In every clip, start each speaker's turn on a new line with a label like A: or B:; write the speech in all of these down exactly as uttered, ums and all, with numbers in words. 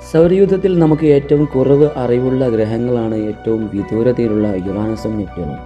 A: സൗരയൂഥത്തിൽ നമുക്ക് ഏറ്റവും കുറവ് അറിവുള്ള ഗ്രഹങ്ങളാണ് ഏറ്റവും വിദൂരതയിലുള്ള യുറാനസും നെപ്റ്റ്യൂണും.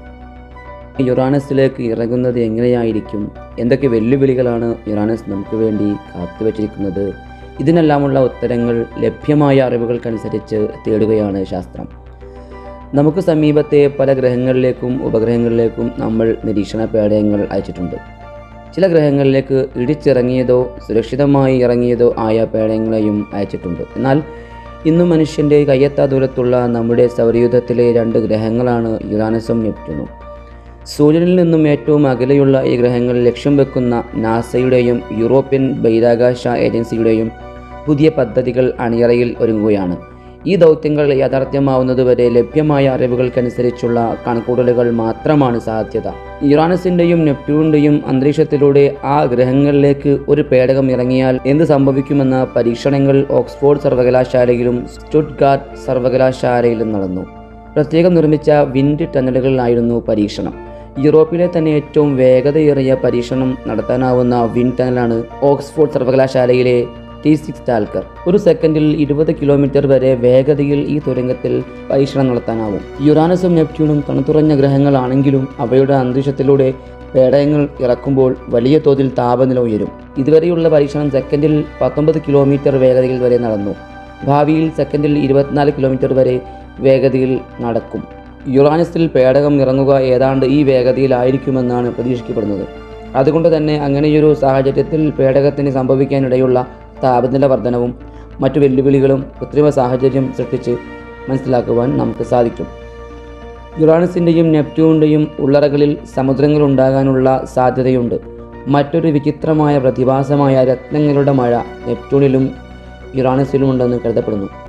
A: യുറാനസിലേക്ക് ഇറങ്ങുന്നത് എങ്ങനെയായിരിക്കും, എന്തൊക്കെ വെല്ലുവിളികളാണ് യുറാനസ് നമുക്ക് വേണ്ടി കാത്തുവച്ചിരിക്കുന്നത്, ഇതിനെല്ലാമുള്ള ഉത്തരങ്ങൾ ലഭ്യമായ അറിവുകൾക്കനുസരിച്ച് തേടുകയാണ് ശാസ്ത്രം. നമുക്ക് സമീപത്തെ പല ഗ്രഹങ്ങളിലേക്കും ഉപഗ്രഹങ്ങളിലേക്കും നമ്മൾ നിരീക്ഷണ പേടകങ്ങൾ അയച്ചിട്ടുണ്ട്. ചില ഗ്രഹങ്ങളിലേക്ക് ഇടിച്ചിറങ്ങിയതോ സുരക്ഷിതമായി ഇറങ്ങിയതോ ആയ പേടകങ്ങളെയും അയച്ചിട്ടുണ്ട്. എന്നാൽ ഇന്നും മനുഷ്യൻ്റെ കയ്യെത്താ ദൂരത്തുള്ള നമ്മുടെ സൗരയൂഥത്തിലെ രണ്ട് ഗ്രഹങ്ങളാണ് യുറാനസും നെപ്റ്റ്യൂണും. സൂര്യനിൽ നിന്നും ഏറ്റവും അകലെയുള്ള ഈ ഗ്രഹങ്ങൾ ലക്ഷ്യം വെക്കുന്ന നാസയുടെയും യൂറോപ്യൻ ബഹിരാകാശ ഏജൻസിയുടെയും പുതിയ പദ്ധതികൾ അണിയറയിൽ ഒരുങ്ങുകയാണ്. ഈ ദൗത്യങ്ങൾ യാഥാർത്ഥ്യമാവുന്നതുവരെ ലഭ്യമായ അറിവുകൾക്കനുസരിച്ചുള്ള കണക്കൂട്ടലുകൾ മാത്രമാണ് സാധ്യത. യുറാനസിൻ്റെയും നെപ്റ്റ്യൂണിൻ്റെയും അന്തരീക്ഷത്തിലൂടെ ആ ഗ്രഹങ്ങളിലേക്ക് ഒരു പേടകം ഇറങ്ങിയാൽ എന്ത് സംഭവിക്കുമെന്ന പരീക്ഷണങ്ങൾ ഓക്സ്ഫോർഡ് സർവകലാശാലയിലും സ്റ്റുട്ട്ഗാർട്ട് സർവകലാശാലയിലും നടന്നു. പ്രത്യേകം നിർമ്മിച്ച വിൻഡ് ടണലുകളിലായിരുന്നു പരീക്ഷണം. യൂറോപ്പിലെ തന്നെ ഏറ്റവും വേഗതയേറിയ പരീക്ഷണം നടത്താനാവുന്ന വിൻഡ് ടണലാണ് ഓക്സ്ഫോർഡ് സർവകലാശാലയിലെ tirck ടാൽക്കർ. ഒരു സെക്കൻഡിൽ ഇരുപത് കിലോമീറ്റർ വരെ വേഗതയിൽ ഈ തുരങ്കത്തിൽ പരീക്ഷണം നടത്താനാവും. യുറാനസും നെപ്റ്റ്യൂണും തണുത്തുറഞ്ഞ ഗ്രഹങ്ങളാണെങ്കിലും അവയുടെ അന്തരീക്ഷത്തിലൂടെ പേടകങ്ങൾ ഇറക്കുമ്പോൾ വലിയ തോതിൽ താപനില ഉയരും. ഇതുവരെയുള്ള പരീക്ഷണം സെക്കൻഡിൽ പത്തൊമ്പത് കിലോമീറ്റർ വേഗതയിൽ വരെ നടന്നു. ഭാവിയിൽ സെക്കൻഡിൽ ഇരുപത്തിനാല് കിലോമീറ്റർ വരെ വേഗതയിൽ നടക്കും. യുറാനസിൽ പേടകം ഇറങ്ങുക ഏതാണ്ട് ഈ വേഗതയിലായിരിക്കുമെന്നാണ് പ്രതീക്ഷിക്കപ്പെടുന്നത്. അതുകൊണ്ട് തന്നെ അങ്ങനെയൊരു സാഹചര്യത്തിൽ പേടകത്തിന് സംഭവിക്കാനിടയുള്ള താപനില വർധനവും മറ്റു വെല്ലുവിളികളും കൃത്രിമ സാഹചര്യം സൃഷ്ടിച്ച് മനസ്സിലാക്കുവാൻ നമുക്ക് സാധിക്കും. യുറാനസിൻ്റെയും നെപ്റ്റ്യൂണിൻ്റെയും ഉള്ളറകളിൽ സമുദ്രങ്ങൾ ഉണ്ടാകാനുള്ള സാധ്യതയുണ്ട്. മറ്റൊരു വിചിത്രമായ പ്രതിഭാസമായ രത്നങ്ങളുടെ മഴ നെപ്റ്റ്യൂണിലും യുറാനസിലും ഉണ്ടെന്ന് കരുതപ്പെടുന്നു.